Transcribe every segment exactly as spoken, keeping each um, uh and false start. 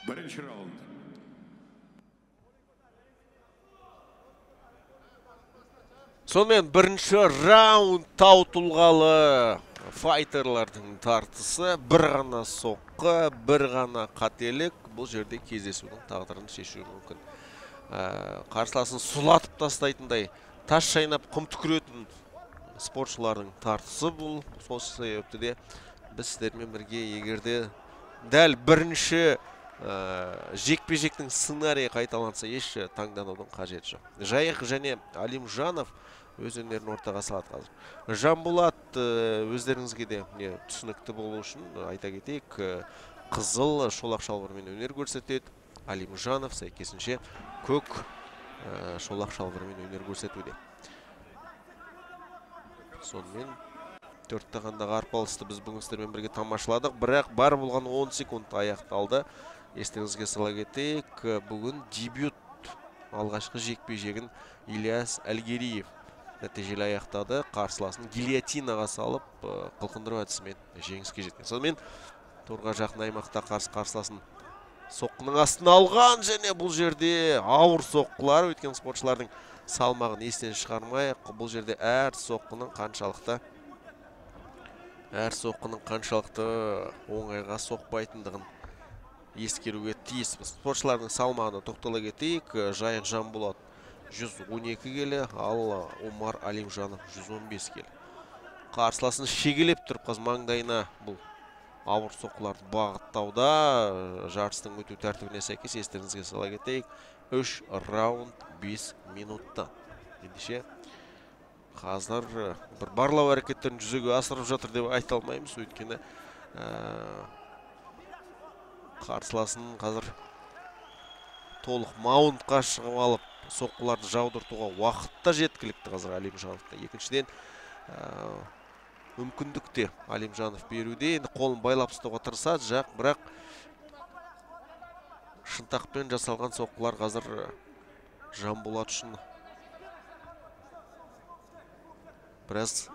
Бірінші раунд. Сонымен бірінші раунд тау тұлғалы файтерлардың тартысы. Бір ғана соққы, бір ғана қателік. Бұл жерде кездесудің тағдырын шешуі мүмкін. Қарсыласын сұлатып тастайтындай, тас шайнап құм түкіретін спортшылардың тартысы бұл. Сол себепті де біз сіздермен бірге егерде дәл бірінші жекпе-жектің сценарийі қайталанса еш таңданудың қажеті жоқ. Жайық және Алимжанов өз өнерін ортаға салады қазір. Жанболат өздеріңізге де түсінікті болу үшін айта кетейік, қызыл шолақ шалбармен өнер көрсетеді. Алимжанов сәйкесінше көк шолақ шалбармен өнер көрсетуде. Сонымен төртті қандағы арпалысты біз бүгін сіздермен бірге тамашаладық, бірақ бар болған он секунд аяқталды. Естеріңізге сала кетейік, бүгін дебют алғашқы жекпе-жегін Ильяс Әлгериев нәтижелі аяқтады. Қарсыласын гильотинаға салып, қылқындыру әдісімен жеңіске жеткен. Сонымен торға жақын аймақта қарсы қарсыласын соққының астына алған, және бұл жерде ауыр соққылар, өткен спортшылардың салмағын естен шығармайық. Бұл жерде әр соққының қаншалықты әр соққының қаншалықты оңайға соқпайтындығын ескеруге тиіспіз. Спортшылардың салмағына тоқтала кетейік. Жайық Жанболат жүз он екі келі, ал Омар Алимжанов жүз он бес келі. Қарсыласын шегелеп тұрып қаз маңдайына бұл ауыр соққыларды бағыттауда. Жарыстың өту тәртібіне сәйкес естеріңізге сала кетейік, үш раунд бес минутта. Ендеше қазір бір барлау әрекеттерін жүзеге асырып жатыр деп айта алмаймыз, өйткені қарсыласын қазір толық маунтқа шығып алып соққыларды жаудыртуға уақытта жеткілікті қазір Алимжановта. Екіншіден мүмкіндікте Алимжанов беруде, енді қолын байлап ұстауға тырысады, жақ, бірақ шынтақпен жасалған соққылар қазір Жанболат үшін біраз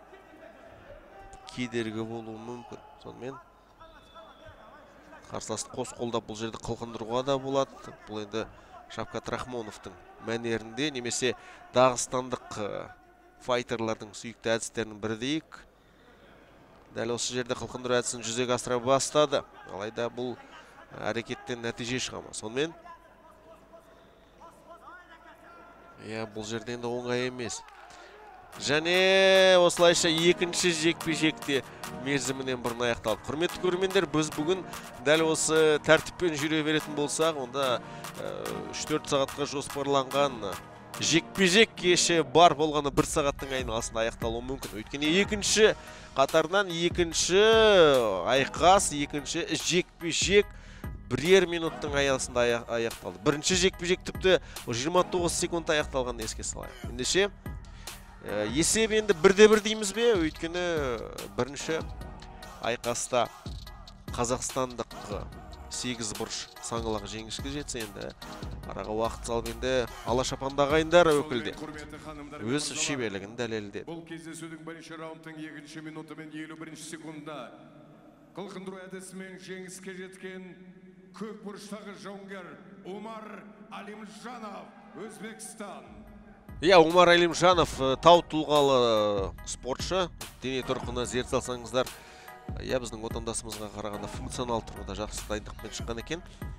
кедергі болуы мүмкін. Сонымен қарсыласын қос қолдап бұл жерді қылқындыруға да болады. Бұл енді Шавкат Рахмоновтың мәнерінде, немесе дағыстандық файтерлардың сүйікті әдістерінің бірі дейік. Дәл осы жерде қылқындыру әдісін жүзеге асыра бастады. Алайда бұл әрекеттен нәтиже шығама. Сонымен бұл жерде енді оңай емес. Және осылайша екінші жекпе-жекте мерзімінен бұрын аяқталды. Құрметті көрермендер, біз бүгін дәл осы тәртіппен жүре беретін болсақ, онда үш төрт сағатқа жоспарланған жекпе-жек кеші бар болғаны бір сағаттың айналасында аяқталуы мүмкін. Өйткені екінші қатарынан екінші айқас, екінші жекпе-жек бірер минуттың аясында аяқталды. Бірінші жекпе-жек тіпті жиырма тоғыз секунд аяқталған еске салайық. Ендеше есеп енді бірде-бір дейміз бе? Өйткені бірінші айқаста қазақстандық сегіз бұрыш саңылағы жеңіске жетсе, енді араға уақыт салып енді алашапанды ағайындар өкілде өз шеберлігін дәлелдеді. Бұл кездесудің бірінші раундтың екінші минуты мен елу бірінші секундында қылқындыру әдісімен жеңіске жеткен көк бұрыштағы жауынгер Омар Алимжанов, Өзбекстан. Иә, Омар Алимжанов тау тұлғалы спортшы. Дене тұрқына зерт салсаңыздар, иә, біздің отандасымызға қарағанда функционал тұрғыда жақсы дайындықпен шыққан екен.